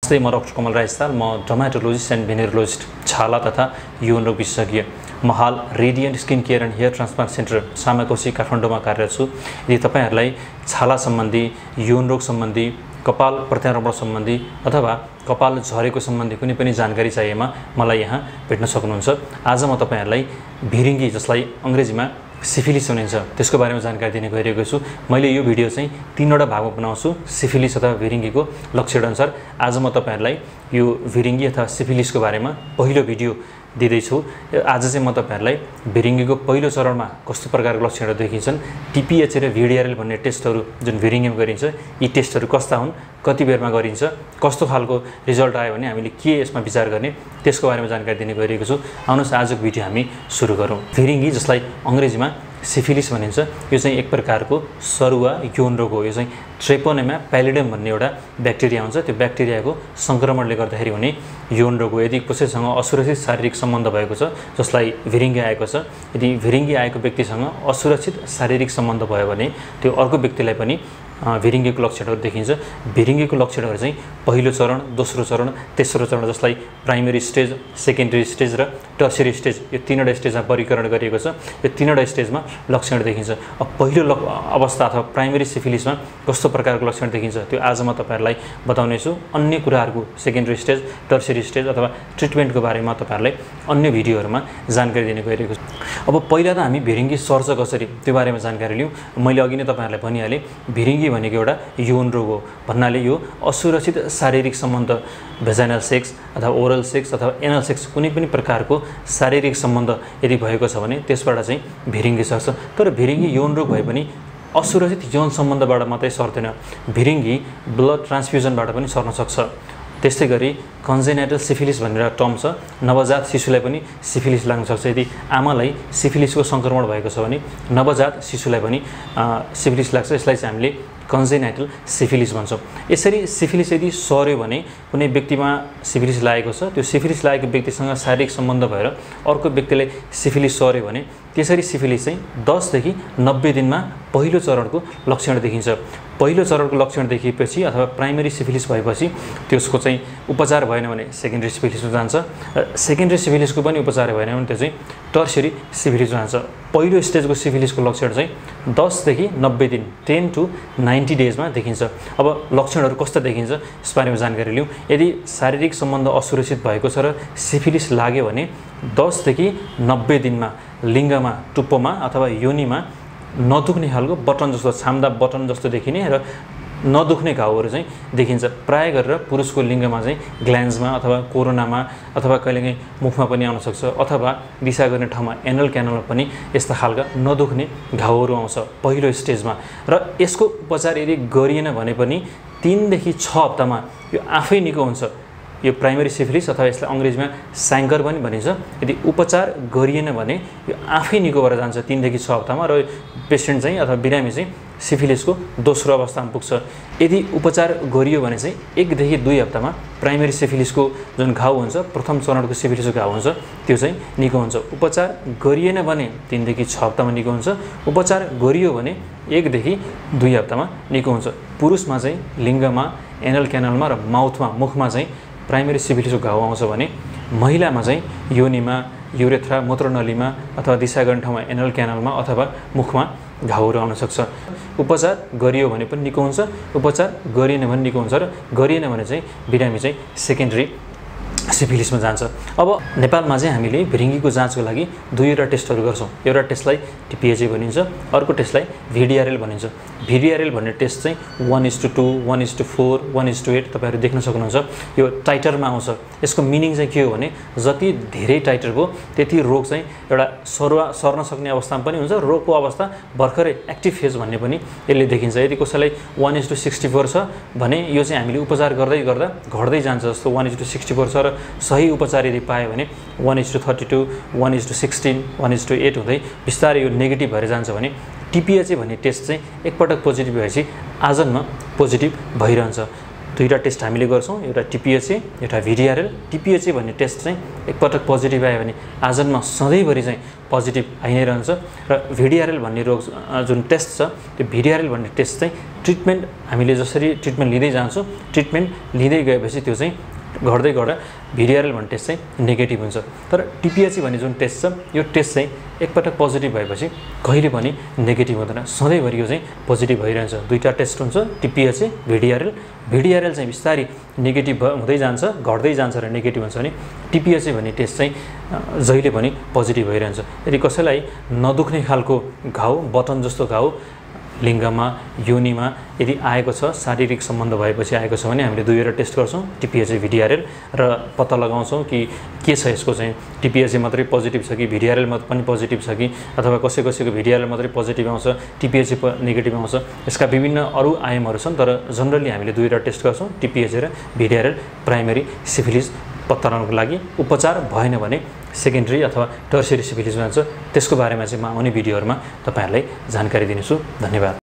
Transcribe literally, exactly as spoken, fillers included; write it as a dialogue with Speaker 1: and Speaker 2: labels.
Speaker 1: म डाक्टर कमल राजस्थाल, म dermatologist and भेनेरोलोजिस्ट, छाला तथा यौन रोग विशेषज्ञ। म हाल radiant skin care and hair transplant centre Samakoshi काठमाडौँमा कार्यरत छु। यदि तपाईहरुलाई छाला सम्बन्धी, यौन रोग सम्बन्धी, कपाल प्रत्यारोपण सम्बन्धी अथवा कपाल झरेको सम्बन्धी कुनै पनि जानकारी चाहिएमा मलाई यहाँ भेट्न सक्नुहुन्छ। आज म तपाईहरुलाई भिरिङ्गी, जसलाई अंग्रेजीमा सिफिलिस भनिन्छ, त्यसको बारेमा जानकारी दिने गइरहेको छु। मैले यो भिडियो चाहिँ तीनवटा भागमा बनाउँछु, सिफिलिस अथवा भिरिङ्गीको लक्षण अनुसार। आज म तपाईहरुलाई यो भिरिङ्गी अथवा सिफिलिसको बारेमा पहिलो भिडियो दिँदैछु। आज चाहिँ म तपाईहरुलाई भिरिङ्गीको पहिलो चरणमा कस्तो प्रकारको लक्षणहरू देखिन्छन्, टिपिएच र भिडिआरएल भन्ने टेस्टहरू जुन भिरिङ्गीमा गरिन्छ, यी टेस्टहरू कस्ता हुन्, कति बेरमा गरिन्छ, कस्तो खालको रिजल्ट आयो भने हामीले के यसमा विचार गर्ने, त्यसको बारेमा जानकारी दिने गइरहेको छु। आउनुहोस् आजको भिडियो हामी सुरु गरौँ। भिरिङ्गी, जसलाई अंग्रेजीमा सिफिलिस भनिन्छ, यो चाहिँ एक प्रकारको सरुवा यौन रोग हो। यो चाहिँ ट्रेपोनेमा पैलिडियम भन्ने एउटा ब्याक्टेरिया हुन्छ। त्यो ब्याक्टेरियाको संक्रमणले गर्दाखेरि हुने यौन रोग हो। यदि कसैसँग असुरक्षित शारीरिक सम्बन्ध भएको छ, जसलाई भिरिङ्गी आएको छ, यदि भिरिङ्गी आएको व्यक्तिसँग असुरक्षित शारीरिक सम्बन्ध भयो भने त्यो अर्को व्यक्तिलाई पनि भिरिङ्गीको लक्षणहरू देखिन्छ। भिरिङ्गीको लक्षणहरू चाहिँ पहिलो चरण, दोस्रो चरण, तेस्रो चरण, जसलाई प्राइमेरी स्टेज, सेकेन्डरी स्टेज र टर्सियरी स्टेज, यो तीनवटा स्टेजमा वर्गीकरण गरिएको छ। यो तीनवटा स्टेजमा लक्षण देखिन्छ। अब पहिलो अवस्था अथवा प्राइमेरी सिफिलिसमा कस्तो प्रकारको लक्षण देखिन्छ त्यो आज म तपाईहरुलाई बताउने छु। अन्य कुराहरूको सेकेन्डरी स्टेज, टर्सियरी स्टेज अथवा ट्रिटमेन्टको बारेमा तपाईहरुलाई अन्य भिडियोहरुमा जानकारी दिने गइरहेको छु। अब पहिला त हामी भिरिङ्गी सर्छ कसरी त्यो बारेमा जानकारी लियौँ। मैले अघि नै तपाईहरुलाई भनिहालेँ, भिरिङ्गी भनेको एउटा यौन रोग हो भन्नाले यो असुरक्षित शारीरिक सम्बन्ध, भेजाइनल सेक्स अथवा ओरल सेक्स अथवा एनल सेक्स, कुनै पनि प्रकारको शारीरिक सम्बन्ध यदि भएको छ भने त्यसबाट चाहिँ भिरिङ्गी सर्छ। तर भिरिङ्गी यौन रोग भए पनि असुरक्षित यौन सम्बन्धबाट मात्रै सर्दैन, भिरिङ्गी ब्लड ट्रान्सफ्युजनबाट पनि सर्न सक्छ। त्यस्तै गरी कन्जेनाइटल सिफिलिस भनेर एउटा टर्म छ, नवजात शिशुलाई पनि सिफिलिस लाग्न सक्छ। यदि आमालाई सिफिलिसको संक्रमण भएको छ भने नवजात शिशुलाई पनि सिफिलिस लाग्छ। यसलाई चाहिँ हामीले कन्जेनाइटल सिफिलिस भन्छौँ। यसरी सिफिलिस यदि सर्यो भने, कुनै व्यक्तिमा सिफिलिस लागेको छ, त्यो सिफिलिस लागेको व्यक्तिसँग शारीरिक सम्बन्ध भएर अर्को व्यक्तिलाई सिफिलिस सर्यो भने त्यसरी सिफिलिस चाहिँ दसदेखि नब्बे दिनमा पहिलो चरणको लक्षण देखिन्छ। पहिलो चरणको लक्षण देखिएपछि अथवा प्राइमेरी सिफिलिस भएपछि त्यसको चाहिँ उपचार भएन भने सेकेन्डरी सिफिलिसमा जान्छ, र सेकेन्डरी सिफिलिसको पनि उपचार भएन भने त्यो चाहिँ टर्सियरी सिफिलिसमा जान्छ। पहिलो स्टेजको सिफिलिसको लक्षण चाहिँ दसदेखि नब्बे दिन, टेन टु नाइन्टी डेजमा देखिन्छ। अब लक्षणहरू कस्तो देखिन्छ यसबारेमा जानकारी लिउँ। यदि शारीरिक सम्बन्ध असुरक्षित भएको छ र सिफिलिस लाग्यो भने दसदेखि नब्बे दिनमा लिङ्गमा, टुप्पोमा अथवा योनिमा नदुख्ने खालको बटन जस्तो, छाम्दा बटन जस्तो देखिने र नदुख्ने घाउहरू चाहिँ देखिन्छ। प्राय गरेर पुरुषको लिङ्गमा चाहिँ ग्ल्यान्ड्समा अथवा कोरोनामा अथवा कहिलेकाहीँ मुखमा पनि आउन सक्छ, अथवा दिशा गर्ने ठाउँमा एनल क्यानलमा पनि यस्ता खालका नदुख्ने घाउहरू आउँछ पहिलो स्टेजमा। र यसको उपचार यदि गरिएन भने पनि तीनदेखि छ हप्तामा यो आफै निको हुन्छ। यो प्राइमेरी सिफिलिस अथवा यसलाई अंग्रेजीमा स्याङ्कर पनि भनिन्छ। यदि उपचार गरिएन भने यो आफै निको भएर जान्छ तीनदेखि छ हप्तामा, र पेसेन्ट चाहिँ अथवा बिरामी चाहिँ सिफिलिसको दोस्रो अवस्थामा पुग्छ। यदि उपचार गरियो भने चाहिँ एकदेखि दुई हप्तामा प्राइमेरी सिफिलिसको जुन घाउ हुन्छ, प्रथम चरणको सिफिलिसको घाउ हुन्छ, त्यो चाहिँ निको हुन्छ। उपचार गरिएन भने तीनदेखि छ हप्तामा निको हुन्छ। उपचार गरियो भने एकदेखि दुई हप्तामा निको हुन्छ। पुरुषमा चाहिँ लिङ्गमा, एनल क्यानलमा र माउथमा, मुखमा चाहिँ प्राइमेरी सिफिलिसको घाउ आउँछ भने महिलामा चाहिँ योनिमा, युरेथ्रा, मूत्रनलीमा अथवा दिशा गर्ने ठाउँमा एनल क्यानलमा अथवा मुखमा घाउहरू आउन सक्छ। उपचार गरियो भने पनि निको हुन्छ, उपचार गरिएन भने निको हुन्छ, र गरिएन भने चाहिँ बिरामी चाहिँ सेकेन्डरी सिफिलिसमा जान्छ। अब नेपालमा चाहिँ हामीले भिरिङ्गीको जाँचको लागि दुईवटा टेस्टहरू गर्छौँ। एउटा टेस्टलाई टिपिएचए भनिन्छ, अर्को टेस्टलाई भिडिआरएल भनिन्छ। भिडिआरएल भन्ने टेस्ट चाहिँ one is to two, one is to four, one is to eight तपाईँहरू देख्न सक्नुहुन्छ। यो टाइटरमा आउँछ। यसको मिनिङ चाहिँ के हो भने जति धेरै टाइटर भयो त्यति रोग चाहिँ एउटा सरुवा सर्न सक्ने अवस्थामा पनि हुन्छ, रोगको अवस्था भर्खरै एक्टिभ फेज भन्ने पनि यसले देखिन्छ। यदि कसैलाई one is to sixty four छ भने यो चाहिँ हामीले उपचार गर्दै गर्दा घट्दै जान्छ। जस्तो one is to sixty four छ र सही उपचार यदि पायो भने one is to thirty two, one is to sixteen, one is to eight हुँदै बिस्तारै यो नेगेटिभ भएर जान्छ भने टिपिएचए भन्ने टेस्ट चाहिँ एकपटक पोजिटिभ भएपछि आजन्म पोजिटिभ भइरहन्छ। दुईवटा टेस्ट हामीले गर्छौँ, एउटा टिपिएचए एउटा भिडिआरएल। टिपिएचए भन्ने टेस्ट चाहिँ एकपटक पोजिटिभ आयो भने आजन्म सधैँभरि चाहिँ पोजिटिभ आइ नै रहन्छ। र भिडिआरएल भन्ने रोग जुन टेस्ट छ त्यो भिडिआरएल भन्ने टेस्ट चाहिँ ट्रिटमेन्ट हामीले जसरी ट्रिटमेन्ट लिँदै जान्छौँ, ट्रिटमेन्ट लिँदै गएपछि त्यो चाहिँ घट्दै गर्दा भिडिआरएल भन्ने टेस्ट चाहिँ नेगेटिभ हुन्छ। तर टिपिएचए भन्ने जुन टेस्ट छ यो टेस्ट चाहिँ एकपटक पोजिटिभ भएपछि कहिले पनि नेगेटिभ हुँदैन, सधैँभरि यो चाहिँ पोजिटिभ भइरहन्छ। दुईवटा टेस्ट हुन्छ, टिपिएचए भिडिआरएल। भिडिआरएल चाहिँ बिस्तारै नेगेटिभ हुँदै जान्छ, घट्दै जान्छ र नेगेटिभ हुन्छ भने टिपिएचए भन्ने टेस्ट चाहिँ जहिले पनि पोजिटिभ भइरहन्छ। यदि कसैलाई नदुख्ने खालको घाउ, बटन जस्तो घाउ लिङ्गमा योनिमा यदि आएको छ, शारीरिक सम्बन्ध भएपछि आएको छ भने हामीले दुईवटा टेस्ट गर्छौँ, टिपिएचए भिडिआरएल, र पत्ता लगाउँछौँ कि के छ यसको चाहिँ टिपिएचए मात्रै पोजिटिभ छ कि भिडिआरएल पनि पोजिटिभ छ कि, अथवा कसै कसैको भिडिआरएल मात्रै पोजिटिभ आउँछ, टिपिएचए नेगेटिभ आउँछ। यसका विभिन्न अरू आयामहरू छन्, तर जनरली हामीले दुईवटा टेस्ट गर्छौँ, टिपिएचए र भिडिआरएल, प्राइमेरी सिफिलिस पत्ता लगाउनको लागि। उपचार भएन भने सेकेन्डरी अथवा टर्सियरी सिफिलिस भन्छ, त्यसको बारेमा चाहिँ म आउने भिडियोहरूमा तपाईँहरूलाई जानकारी दिनेछु। धन्यवाद।